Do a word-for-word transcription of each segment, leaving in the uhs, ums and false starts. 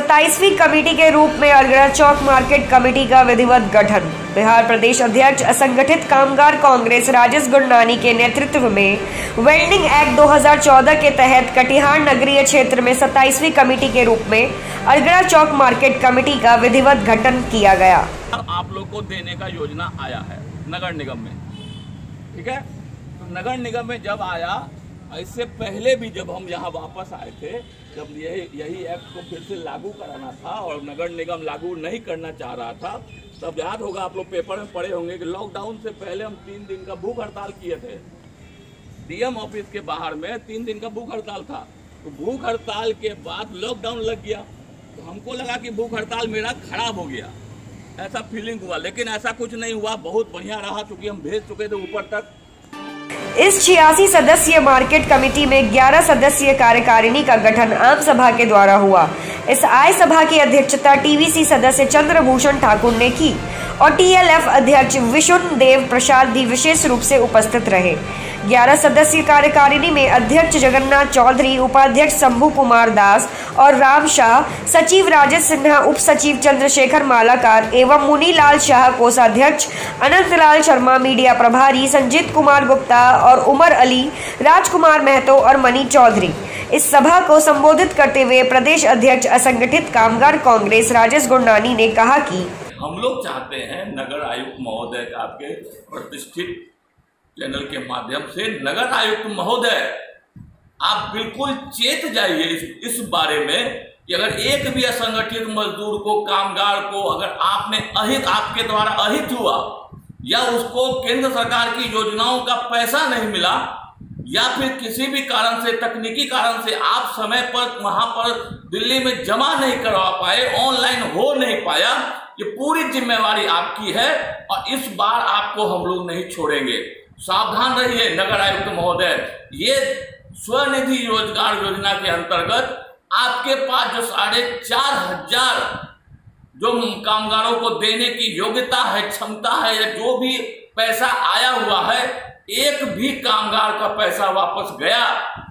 सत्ताईसवीं committee के रूप में अरगड़ा चौक मार्केट कमेटी का विधिवत गठन। बिहार प्रदेश अध्यक्ष असंगठित कामगार कांग्रेस राजेश गुरनानी के नेतृत्व में वेल्डिंग एक्ट दो हज़ार चौदह के तहत कटिहार नगरीय क्षेत्र में सत्ताईसवीं कमेटी के रूप में अरगड़ा चौक मार्केट कमेटी का विधिवत गठन किया गया। आप लोग को देने का योजना आया है नगर निगम में, ठीक है। तो नगर निगम में जब आया, इससे पहले भी जब हम यहाँ वापस आए थे, जब यही यही एक्ट को फिर से लागू कराना था और नगर निगम लागू नहीं करना चाह रहा था, तब याद होगा, आप लोग पेपर में पढ़े होंगे कि लॉकडाउन से पहले हम तीन दिन का भूख हड़ताल किए थे। डीएम ऑफिस के बाहर में तीन दिन का भूख हड़ताल था। तो भूख हड़ताल के बाद लॉकडाउन लग गया, तो हमको लगा कि भूख हड़ताल मेरा खराब हो गया, ऐसा फीलिंग हुआ। लेकिन ऐसा कुछ नहीं हुआ, बहुत बढ़िया रहा, क्योंकि हम भेज चुके थे ऊपर तक। इस छियासी सदस्यीय मार्केट कमेटी में ग्यारह सदस्यीय कार्यकारिणी का गठन आम सभा के द्वारा हुआ। इस आय सभा की अध्यक्षता टीवीसी सदस्य चंद्रभूषण ठाकुर ने की और टीएलएफ अध्यक्ष विशुन देव प्रसाद भी विशेष रूप से उपस्थित रहे। ग्यारह सदस्यीय कार्यकारिणी में अध्यक्ष जगन्नाथ चौधरी, उपाध्यक्ष शंभू कुमार दास और राम शाह, सचिव राजेश सिन्हा, उप सचिव चंद्रशेखर मालाकार एवं मुनीलाल शाह, कोषाध्यक्ष अनंतलाल शर्मा, मीडिया प्रभारी संजीत कुमार गुप्ता और उमर अली, राजकुमार महतो और मनी चौधरी। इस सभा को संबोधित करते हुए प्रदेश अध्यक्ष असंगठित कामगार कांग्रेस राजेश गुरनानी ने कहा कि हम लोग चाहते हैं नगर आयुक्त महोदय, आपके प्रतिष्ठित चैनल के माध्यम से, नगर आयुक्त महोदय आप बिल्कुल चेत जाइए इस, इस बारे में कि अगर एक भी असंगठित मजदूर को, कामगार को, अगर आपने अहित, आपके द्वारा अहित हुआ या उसको केंद्र सरकार की योजनाओं का पैसा नहीं मिला या फिर किसी भी कारण से, तकनीकी कारण से आप समय पर वहां पर दिल्ली में जमा नहीं करवा पाए, ऑनलाइन हो नहीं पाया, ये पूरी जिम्मेवारी आपकी है और इस बार आपको हम लोग नहीं छोड़ेंगे। सावधान रहिए नगर आयुक्त महोदय। ये स्वनिधि रोजगार योजना के अंतर्गत आपके पास जो साढ़े चार हजार जो कामगारों को देने की योग्यता है, क्षमता है, या जो भी पैसा आया हुआ है, एक भी कामगार का पैसा वापस गया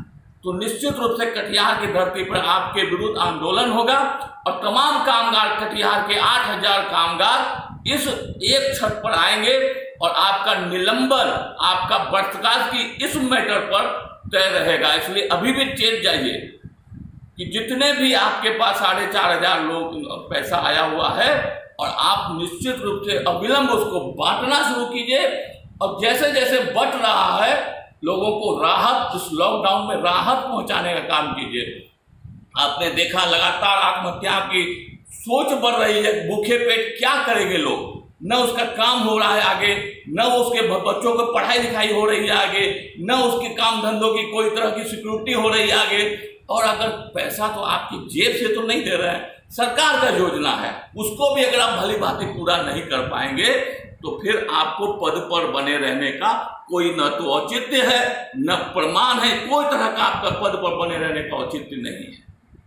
तो निश्चित रूप से कटिहार की धरती पर आपके विरुद्ध आंदोलन होगा और तमाम कामगार, कटिहार के आठ हजार कामगार इस एक छत पर आएंगे और आपका निलंबन, आपका बर्खास्त की इस मैटर पर तय रहेगा। इसलिए अभी भी चेत जाइए कि जितने भी आपके पास साढ़े चार हजार लोग पैसा आया हुआ है, और आप निश्चित रूप से अविलंब उसको बांटना शुरू कीजिए और जैसे जैसे बट रहा है लोगों को राहत, इस लॉकडाउन में राहत पहुंचाने का काम कीजिए। आपने देखा लगातार आत्महत्या की सोच बढ़ रही है, भूखे पेट क्या करेंगे लोग, न उसका काम हो रहा है आगे, न उसके बच्चों को पढ़ाई लिखाई हो रही है आगे, न उसके काम धंधों की कोई तरह की सिक्योरिटी हो रही है आगे। और अगर पैसा तो आपकी जेब से तो नहीं दे रहे हैं, सरकार का योजना है, उसको भी अगर आप भली भांति पूरा नहीं कर पाएंगे तो फिर आपको पद पर बने रहने का कोई न तो औचित्य है, न प्रमाण है, कोई तरह का आपका पद पर बने रहने का औचित्य नहीं है।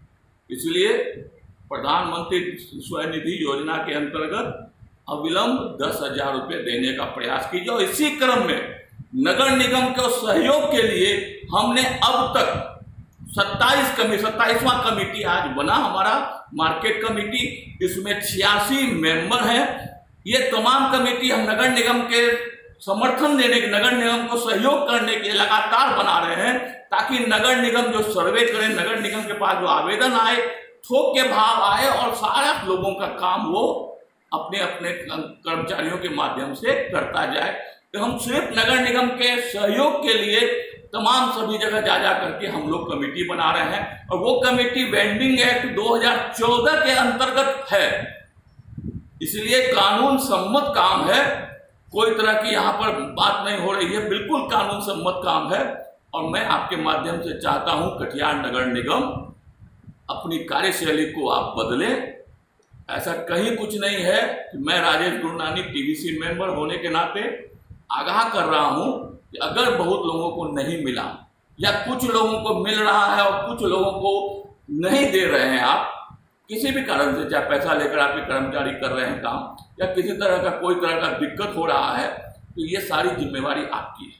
इसलिए प्रधानमंत्री स्वनिधि योजना के अंतर्गत अविलंब दस हजार रुपये देने का प्रयास कीजिए। और इसी क्रम में नगर निगम के सहयोग के लिए हमने अब तक सत्ताईस कमी सत्ताईसवां कमेटी आज बना हमारा मार्केट कमेटी, इसमें छियासी मेंबर हैं। ये तमाम कमेटी हम नगर निगम के समर्थन देने के, नगर निगम को सहयोग करने के लगातार बना रहे हैं, ताकि नगर निगम जो सर्वे करे, नगर निगम के पास जो आवेदन आए, थोक के भाव आए और सारा लोगों का काम वो अपने अपने कर्मचारियों के माध्यम से करता जाए। तो हम सिर्फ नगर निगम के सहयोग के लिए तमाम सभी जगह जा जा करके हम लोग कमेटी बना रहे हैं और वो कमेटी वेल्डिंग एक्ट दो हज़ार चौदह के अंतर्गत है, इसलिए कानून सम्मत काम है। कोई तरह की यहाँ पर बात नहीं हो रही है, बिल्कुल कानून सम्मत काम है। और मैं आपके माध्यम से चाहता हूँ कटिहार नगर निगम अपनी कार्यशैली को आप बदलें। ऐसा कहीं कुछ नहीं है कि मैं राजेश गुरनानी टीवीसी मेंबर होने के नाते आगाह कर रहा हूं कि अगर बहुत लोगों को नहीं मिला या कुछ लोगों को मिल रहा है और कुछ लोगों को नहीं दे रहे हैं, आप किसी भी कारण से, चाहे पैसा लेकर आपके कर्मचारी कर रहे हैं काम या किसी तरह का कोई तरह का दिक्कत हो रहा है, तो ये सारी जिम्मेवारी आपकी है।